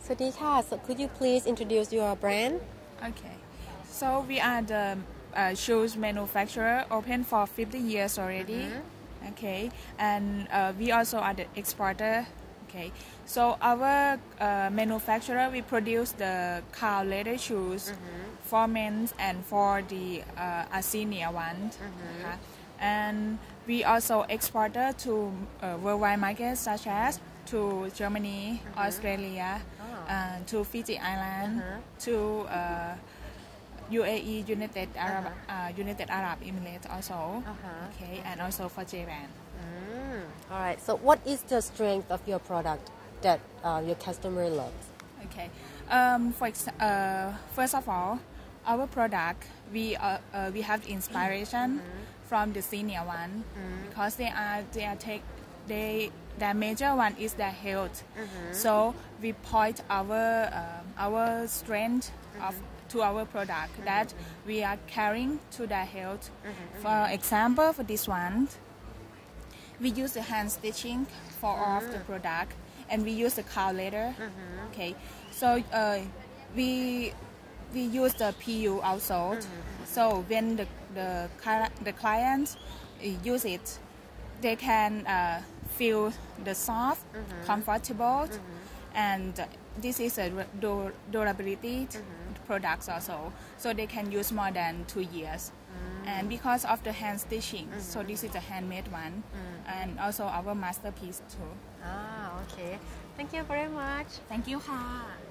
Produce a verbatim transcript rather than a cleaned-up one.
สวัสดีค่ะ so could you please introduce your brand Okay, so we are the uh, shoes manufacturer, open for fifty years already. Mm-hmm. Okay, and uh, we also are the exporter. Okay, so our uh, manufacturer, we produce the cow leather shoes mm-hmm. for men and for the uh, senior ones. Mm-hmm. Okay? And we also exporter to uh, worldwide markets such as to Germany, mm-hmm. Australia, oh. uh, to Fiji Island, uh-huh. to uh, U A E, United Arab uh-huh. uh, United Arab Emirates also. Uh-huh. Okay, and also for Japan. Mm. All right. So, what is the strength of your product that uh, your customer loves? Okay. Um, for ex- uh, first of all, our product we uh, uh, we have inspiration mm-hmm. from the senior one mm-hmm. because they are they are take they the major one is their health. Mm-hmm. So we point our uh, our strength mm-hmm. of to our product mm-hmm. that we are caring to their health. Mm-hmm. For example, for this one, we use the hand stitching for mm-hmm. all of the product, and we use the cow leather. Mm-hmm. Okay, so uh, we we use the P U also. Mm-hmm. So when the the the clients use it, they can uh, feel the soft, mm-hmm. comfortable, mm-hmm. and this is a durability mm-hmm. products also. So they can use more than two years. Mm-hmm. And because of the hand stitching, mm-hmm. so this is a handmade one, mm-hmm. and also our masterpiece too. Ah, okay. Thank you very much. Thank you ค่ะ